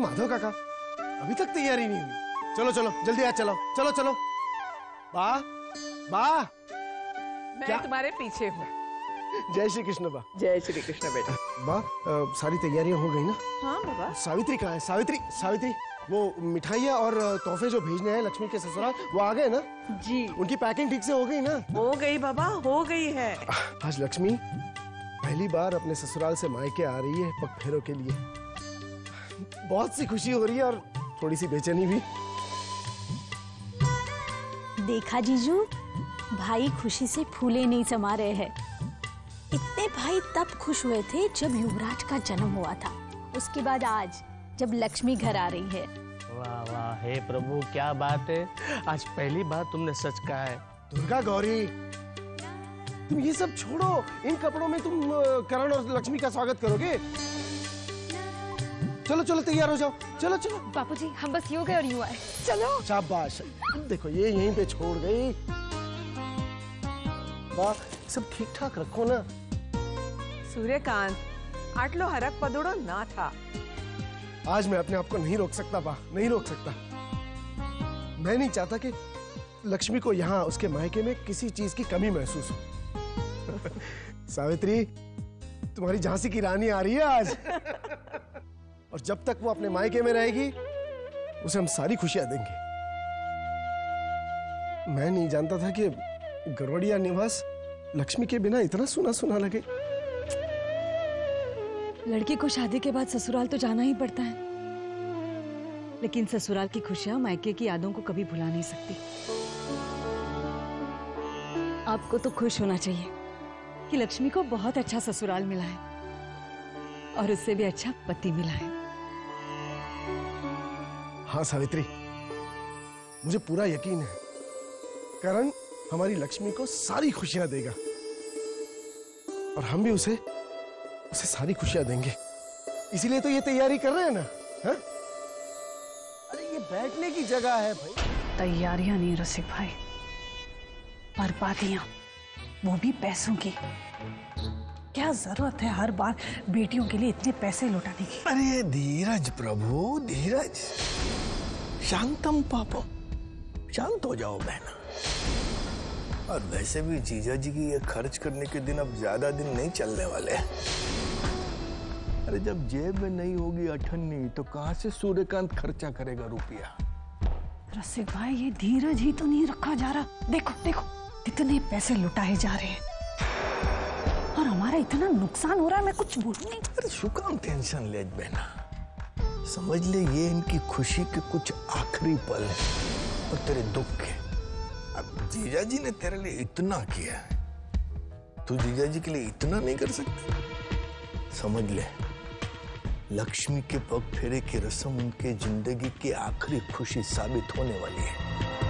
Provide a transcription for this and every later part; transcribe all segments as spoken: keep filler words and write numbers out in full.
माधव काका, अभी तक तैयारी नहीं हुई। चलो चलो जल्दी आ, चलो चलो चलो। बा बा मैं क्या? तुम्हारे पीछे हूँ। जय श्री कृष्ण बा। जय श्री कृष्ण बेटा। बा आ, सारी तैयारियां हो गई ना? हाँ बाबा। सावित्री कहाँ है? सावित्री सावित्री वो मिठाइयाँ और तोहफे जो भेजने हैं लक्ष्मी के ससुराल, वो आ गए ना? जी उनकी पैकिंग ठीक से हो गई ना? हो गई बाबा, हो गई है। आज लक्ष्मी पहली बार अपने ससुराल से मायके आ रही है पग फेरों के लिए। बहुत सी खुशी हो रही है और थोड़ी सी बेचैनी भी। देखा जीजू, भाई खुशी से फूले नहीं समा रहे हैं। इतने भाई तब खुश हुए थे जब युवराज का जन्म हुआ था, उसके बाद आज जब लक्ष्मी घर आ रही है। वाह वाह, हे प्रभु क्या बात है, आज पहली बार तुमने सच कहा है। दुर्गा गौरी, तुम ये सब छोड़ो, इन कपड़ों में तुम करण और लक्ष्मी का स्वागत करोगे? चलो चलो तैयार हो जाओ, चलो चलो। बापूजी हम बस यूं गए और यूं आए। चलो। शाबाश, देखो ये यहीं पे छोड़ गई। वाह, सब ठीक ठाक रखो ना। सूर्यकांत, आटलो हरक पदुड़ो ना था। आज मैं अपने आप को नहीं रोक सकता बा, नहीं रोक सकता। मैं नहीं चाहता कि लक्ष्मी को यहाँ उसके मायके में किसी चीज की कमी महसूस हो। सावित्री, तुम्हारी झांसी की रानी आ रही है आज। और जब तक वो अपने मायके में रहेगी, उसे हम सारी खुशियां देंगे। मैं नहीं जानता था कि गरवड़िया निवास लक्ष्मी के बिना इतना सुना सुना लगे। लड़की को शादी के बाद ससुराल तो जाना ही पड़ता है, लेकिन ससुराल की खुशियां मायके की यादों को कभी भुला नहीं सकती। आपको तो खुश होना चाहिए कि लक्ष्मी को बहुत अच्छा ससुराल मिला है और उससे भी अच्छा पति मिला है। हाँ सावित्री, मुझे पूरा यकीन है करण हमारी लक्ष्मी को सारी खुशियां देगा और हम भी उसे उसे सारी खुशियां देंगे। इसीलिए तो ये तैयारी कर रहे हैं ना। हा? अरे ये बैठने की जगह है भाई। तैयारियां नहीं रसिक भाई, बर्बादियां, वो भी पैसों की। क्या जरूरत है हर बार बेटियों के लिए इतने पैसे लुटाने की? अरे धीरज प्रभु, धीरज। शांतम पापम, शांत हो जाओ बहना। और वैसे भी जीजा जी की ये खर्च करने के दिन अब ज्यादा दिन नहीं चलने वाले हैं। अरे जब जेब में नहीं होगी अठन्नी तो कहां से सूर्यकांत खर्चा करेगा रुपया? रसिक भाई, ये धीरज ही तो नहीं रखा जा रहा। देखो देखो कितने पैसे लुटाए जा रहे हैं और हमारा इतना नुकसान हो रहा है। मैं कुछ बोलूं नहीं। अरे शुक्र टेंशन ले बहना, समझ ले ये इनकी खुशी के कुछ आखिरी पल है और तेरे दुख के। अब जीजा जी ने तेरे लिए इतना किया है, तू जीजा जी के लिए इतना नहीं कर सकती? समझ ले, लक्ष्मी के पग फेरे की रस्म उनके जिंदगी की आखिरी खुशी साबित होने वाली है।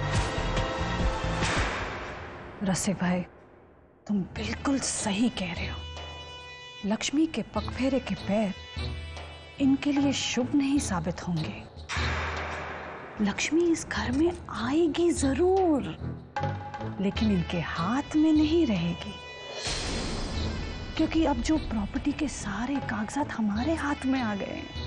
रसिक भाई, तुम बिल्कुल सही कह रहे हो। लक्ष्मी के पगफेरे के पैर इनके लिए शुभ नहीं साबित होंगे। लक्ष्मी इस घर में आएगी जरूर, लेकिन इनके हाथ में नहीं रहेगी, क्योंकि अब जो प्रॉपर्टी के सारे कागजात हमारे हाथ में आ गए हैं।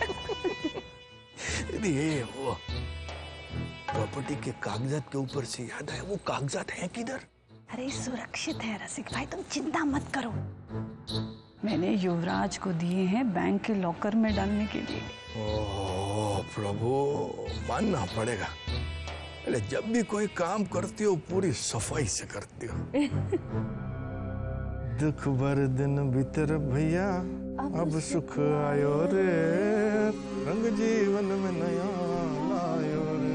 ये वो प्रॉपर्टी के कागजात के ऊपर से याद आया, वो कागजात हैं किधर? अरे सुरक्षित है रसिक भाई, तुम चिंता मत करो। मैंने युवराज को दिए हैं बैंक के लॉकर में डालने के लिए। ओह प्रभु, मानना पड़ेगा। अरे जब भी कोई काम करती हो पूरी सफाई से करती हो। दुख भर दिन भीतर भैया, अब सुख आयो रे, रंग जीवन में नया लायो रे।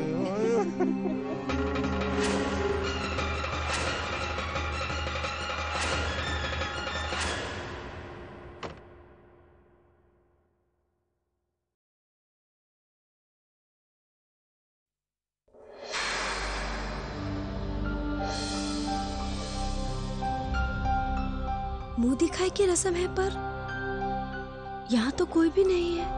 मुंह दिखाई की रस्म है, पर यहाँ तो कोई भी नहीं है।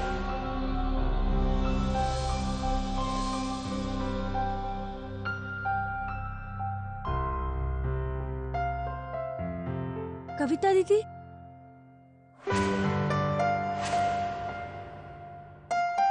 कविता दीदी,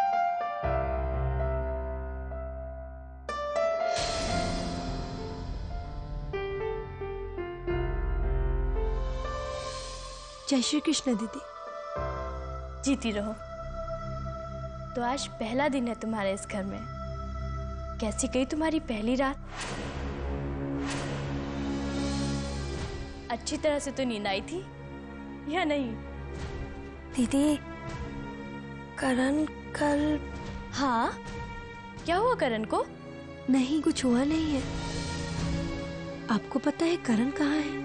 जय श्री कृष्ण दीदी। जीती रहो। तो आज पहला दिन है तुम्हारे इस घर में। कैसी गई तुम्हारी पहली रात? अच्छी तरह से तो नींद आई थी या नहीं? दीदी करण कल। हाँ, क्या हुआ करण को? नहीं, कुछ हुआ नहीं है। आपको पता है करण कहाँ है?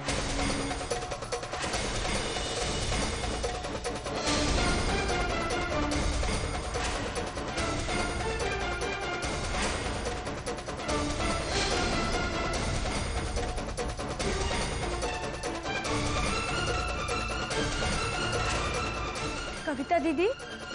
कविता दीदी,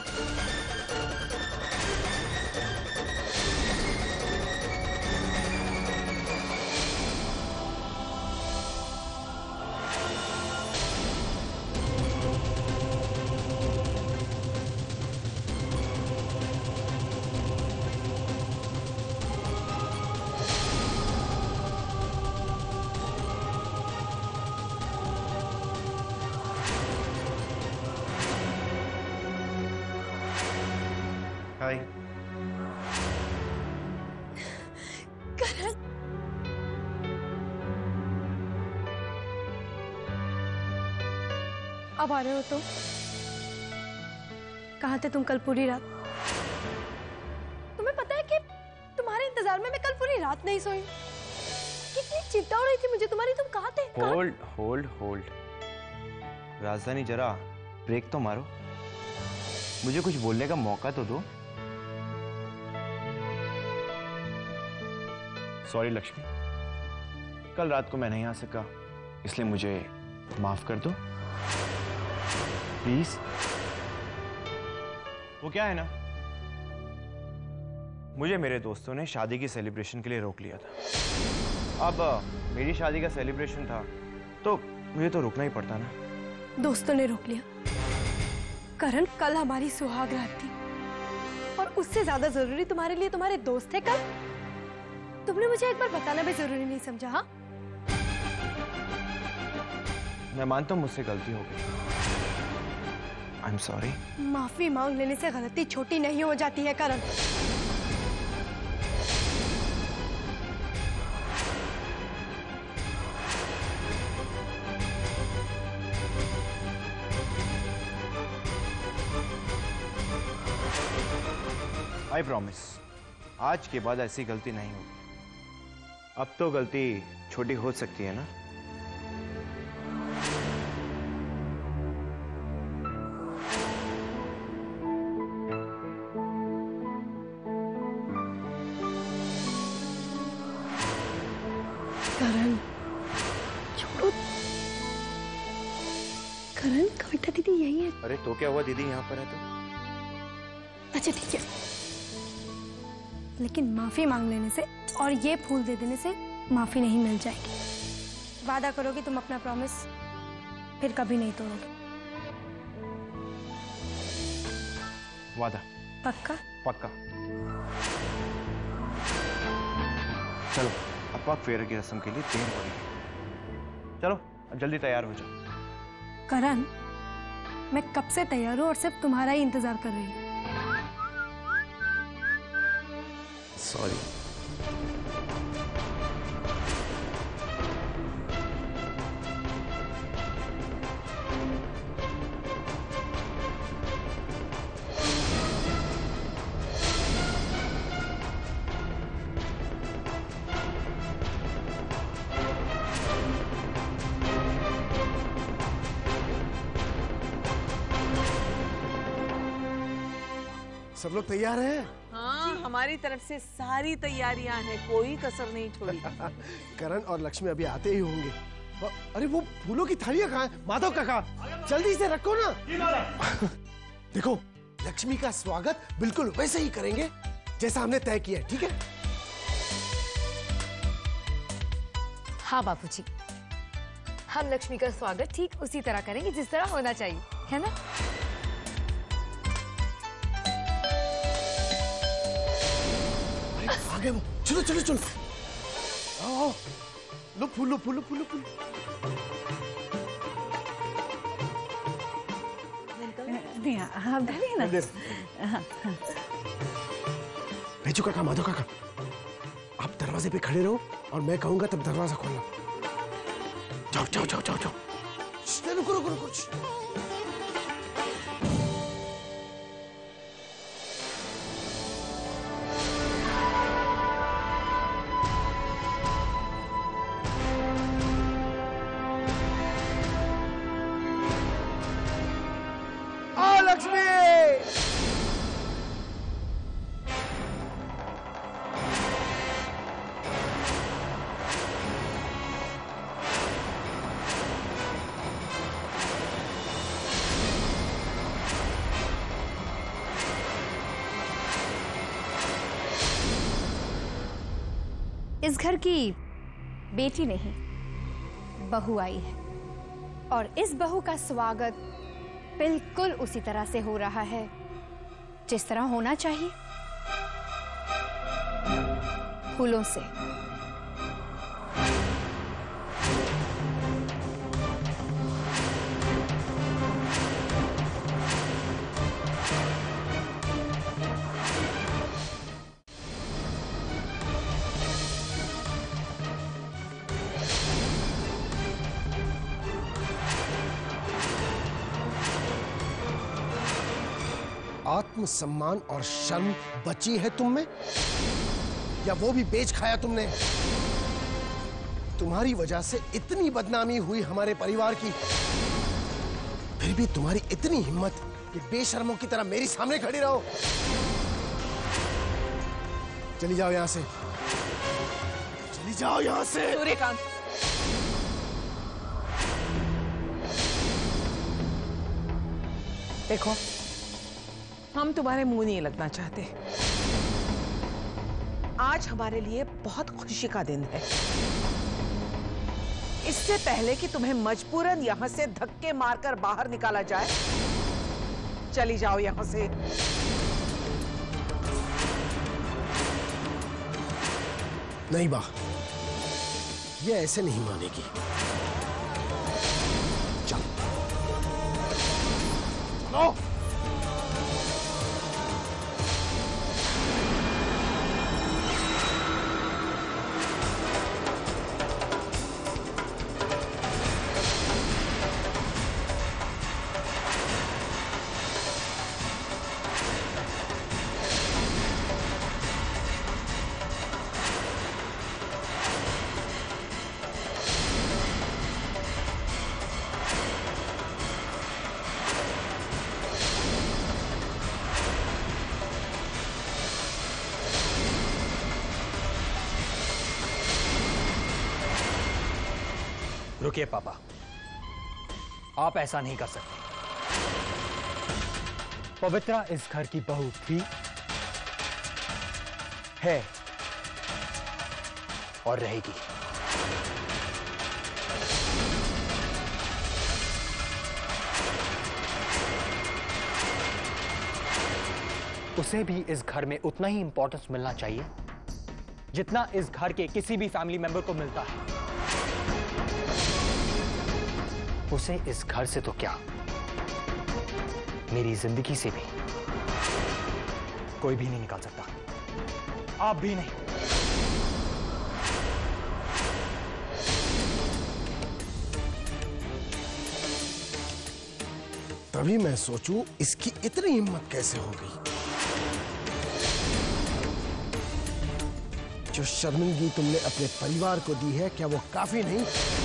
हाय। करण, अब आ रहे हो तो? कहाँ थे तुम कल पूरी रात? तुम्हें पता है कि तुम्हारे इंतजार में मैं कल पूरी रात नहीं सोई। कितनी चिंता हो रही थी मुझे तुम्हारी। तुम कहाँ थे? होल्ड होल्ड होल्ड राजधानी, जरा ब्रेक तो मारो। मुझे कुछ बोलने का मौका तो दो। सॉरी लक्ष्मी, कल रात को मैं नहीं आ सका, इसलिए मुझे माफ कर दो प्लीज। वो क्या है ना, मुझे मेरे दोस्तों ने शादी की सेलिब्रेशन के लिए रोक लिया था। अब मेरी शादी का सेलिब्रेशन था तो मुझे तो रुकना ही पड़ता ना। दोस्तों ने रोक लिया? करण, कल हमारी सुहाग रात थी और उससे ज्यादा जरूरी तुम्हारे लिए तुम्हारे दोस्त थे कल। तुमने मुझे एक बार बताना भी जरूरी नहीं समझा? हाँ, मैं मानता हूं मुझसे गलती हो गई। I am sorry. माफी मांग लेने से गलती छोटी नहीं हो जाती है करण। आई प्रॉमिस, आज के बाद ऐसी गलती नहीं होगी। अब तो गलती छोटी हो सकती है ना। करण, छोड़ो। करण, कविता दीदी यही है। अरे तो क्या हुआ, दीदी यहाँ पर है तो। अच्छा ठीक है, लेकिन माफी मांग लेने से और ये फूल दे देने से माफी नहीं मिल जाएगी। वादा करो कि तुम अपना प्रॉमिस फिर कभी नहीं तोड़ोगे। वादा? पक्का? पक्का। चलो, अब पग फेरे की रस्म के लिए देर हो रही है। चलो अब जल्दी तैयार हो जाओ। करण, मैं कब से तैयार हूँ और सिर्फ तुम्हारा ही इंतजार कर रही हूँ। सॉरी। सब लोग तैयार हैं? हाँ, हमारी तरफ से सारी तैयारियां हैं, कोई कसर नहीं छोड़ी। करण और लक्ष्मी अभी आते ही होंगे। अरे वो फूलों की थालियां कहाँ हैं? माधव काका, जल्दी से रखो ना। देखो, लक्ष्मी का स्वागत बिल्कुल वैसे ही करेंगे जैसा हमने तय किया है, ठीक है? हाँ बापूजी, हम लक्ष्मी का स्वागत ठीक उसी तरह करेंगे जिस तरह होना चाहिए, है ना? आगे वो, चलो चलो चलो, आओ आओ, लो फूल लो फूल लो फूल लो फूल। नहीं, आप डालिए ना। हाँ, हाँ। भेजू काका, माधव काका, आप दरवाजे पे खड़े रहो और मैं कहूंगा तब दरवाजा खोलना। जाओ जाओ जाओ जाओ जाओ। रुको रुको रुको। आ लक्ष्मी, इस घर की बेटी नहीं, बहू आई है और इस बहू का स्वागत बिल्कुल उसी तरह से हो रहा है जिस तरह होना चाहिए, फूलों से। आत्मसम्मान और शर्म बची है तुम में, या वो भी बेच खाया तुमने? तुम्हारी वजह से इतनी बदनामी हुई हमारे परिवार की, फिर भी तुम्हारी इतनी हिम्मत कि बेशर्मों की तरह मेरी सामने खड़ी रहो। चली जाओ यहां से, चली जाओ यहां से। सूर्यकांत, देखो, हम तुम्हारे मुंह नहीं लगना चाहते। आज हमारे लिए बहुत खुशी का दिन है। इससे पहले कि तुम्हें मजबूरन यहां से धक्के मारकर बाहर निकाला जाए, चली जाओ यहां से। नहीं बा, ये ऐसे नहीं मानेगी। चलो चलो। रुकिए पापा, आप ऐसा नहीं कर सकते। पवित्रा इस घर की बहू थी, है और रहेगी। उसे भी इस घर में उतना ही इंपॉर्टेंस मिलना चाहिए जितना इस घर के किसी भी फैमिली मेंबर को मिलता है। उसे इस घर से तो क्या, मेरी जिंदगी से भी कोई भी नहीं निकाल सकता, आप भी नहीं। तभी मैं सोचूं इसकी इतनी हिम्मत कैसे हो गई। जो शर्मिंदगी तुमने अपने परिवार को दी है, क्या वो काफी नहीं?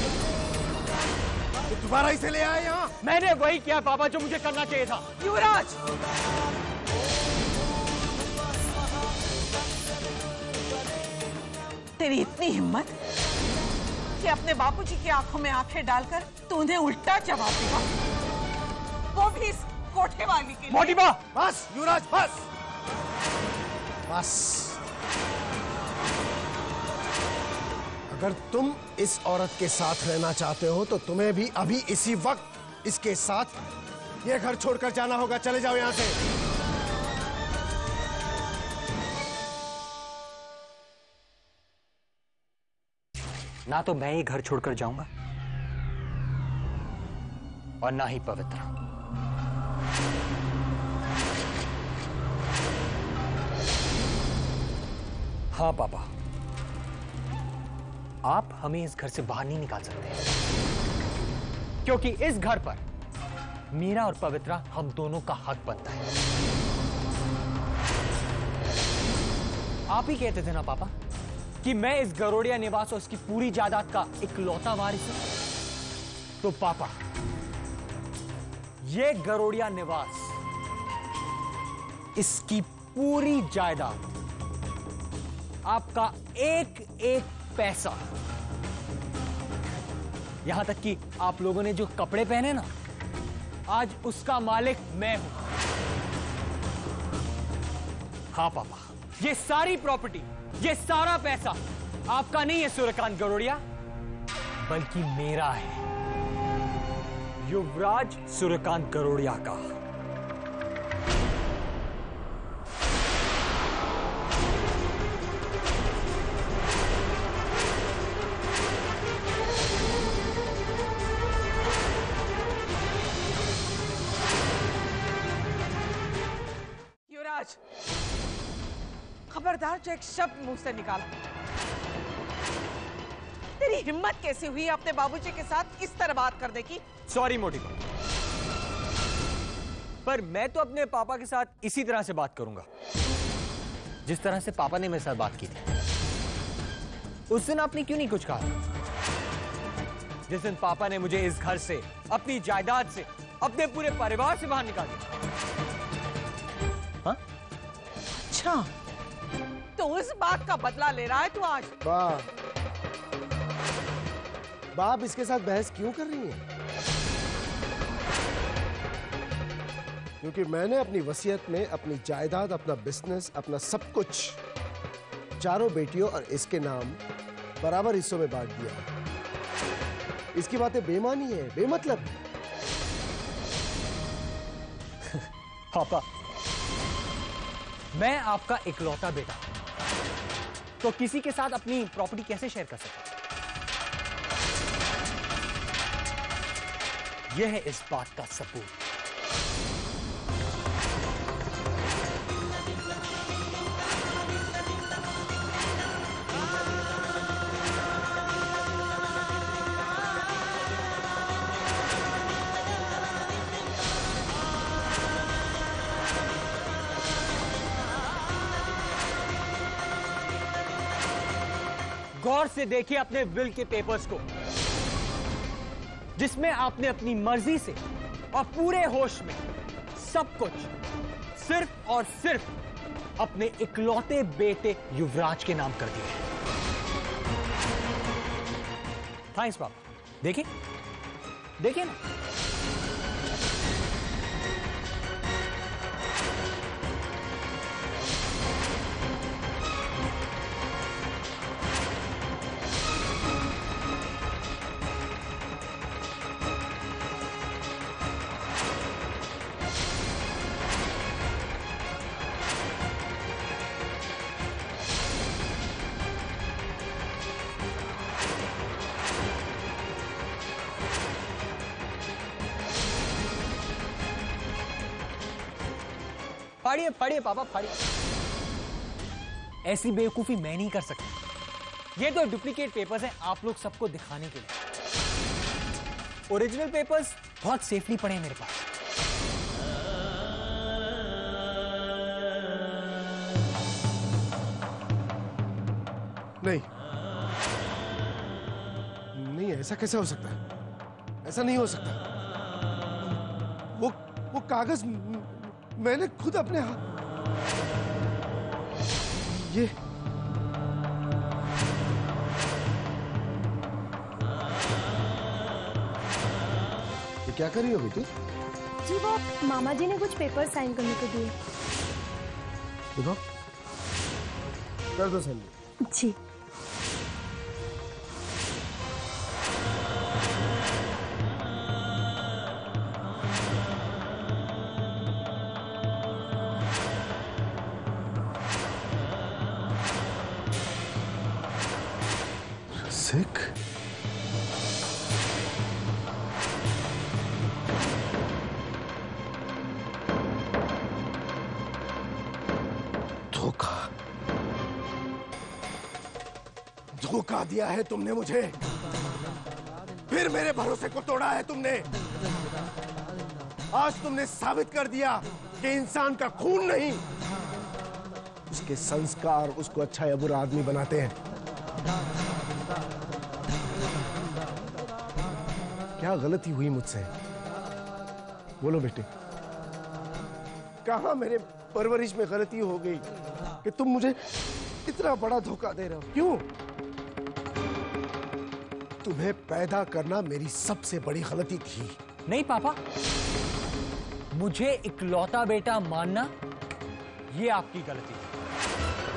तो दोबारा इसे ले आए यहाँ। मैंने वही किया पापा जो मुझे करना चाहिए था। युवराज, तेरी इतनी हिम्मत कि अपने बापूजी की आंखों में आंखें डालकर तू उन्हें उल्टा जवाब देगा, वो भी इस कोठे वाली के लिए। मोटी माँ, बस युवराज, बस बस। अगर तुम इस औरत के साथ रहना चाहते हो तो तुम्हें भी अभी इसी वक्त इसके साथ ये घर छोड़कर जाना होगा। चले जाओ यहां से। ना तो मैं ही घर छोड़कर जाऊंगा और ना ही पवित्रा। हाँ पापा, आप हमें इस घर से बाहर नहीं निकाल सकते, क्योंकि इस घर पर मेरा और पवित्रा हम दोनों का हक बनता है। आप ही कहते थे ना पापा कि मैं इस गरोड़िया निवास और इसकी पूरी जायदाद का इकलौता वारिस हूं। तो पापा, ये गरोड़िया निवास, इसकी पूरी जायदाद, आपका एक एक पैसा, यहां तक कि आप लोगों ने जो कपड़े पहने ना, आज उसका मालिक मैं हूं। हाँ पापा, ये सारी प्रॉपर्टी, ये सारा पैसा आपका नहीं है सूर्यकांत गरोड़िया, बल्कि मेरा है, युवराज सूर्यकांत गरोड़िया का। युवराज, खबरदार जो एक शब्द मुंह से निकाला। तेरी हिम्मत कैसे हुई अपने बाबूजी के साथ इस तरह बात करने की? सॉरी मोटी को, पर मैं तो अपने पापा के साथ इसी तरह से बात करूंगा जिस तरह से पापा ने मेरे साथ बात की थी। उस दिन आपने क्यों नहीं कुछ कहा? जिस दिन पापा ने मुझे इस घर से, अपनी जायदाद से, अपने पूरे परिवार से बाहर निकाल दिया। हाँ? अच्छा, तो उस बात का बदला ले रहा है तू आज? बाप बाप इसके साथ बहस क्यों कर रही है? क्योंकि मैंने अपनी वसीयत में अपनी जायदाद, अपना बिजनेस, अपना सब कुछ चारों बेटियों और इसके नाम बराबर हिस्सों में बांट दिया है। इसकी बातें बेमानी है, बेमतलब। पापा, मैं आपका इकलौता बेटा, तो किसी के साथ अपनी प्रॉपर्टी कैसे शेयर कर सकता? यह है इस बात का सबूत। गौर से देखिए अपने विल के पेपर्स को, जिसमें आपने अपनी मर्जी से और पूरे होश में सब कुछ सिर्फ और सिर्फ अपने इकलौते बेटे युवराज के नाम कर दिया। थैंक्स पापा। देखिए देखिए ना, फाड़िए फाड़िए पापा फाड़िए। ऐसी बेवकूफी मैं नहीं कर सकता। ये तो डुप्लीकेट पेपर्स हैं आप लोग सबको दिखाने के लिए। ओरिजिनल पेपर्स बहुत सेफली पड़े हैं मेरे पास। नहीं नहीं, ऐसा कैसे हो सकता है? ऐसा नहीं हो सकता। वो वो कागज मैंने खुद अपने हाथ। ये ये क्या कर रही हो बेटी? जी वो मामा जी ने कुछ पेपर साइन करने को दिए। देखो, कर दो साइन। जी। सिख धोखा दिया है तुमने मुझे, फिर मेरे भरोसे को तोड़ा है तुमने। आज तुमने साबित कर दिया कि इंसान का खून नहीं, उसके संस्कार उसको अच्छा या बुरा आदमी बनाते हैं। क्या गलती हुई मुझसे? बोलो बेटे, कहां मेरे परवरिश में गलती हो गई कि तुम मुझे इतना बड़ा धोखा दे रहे हो? क्यों? तुम्हें पैदा करना मेरी सबसे बड़ी गलती थी। नहीं पापा, मुझे इकलौता बेटा मानना ये आपकी गलती थी।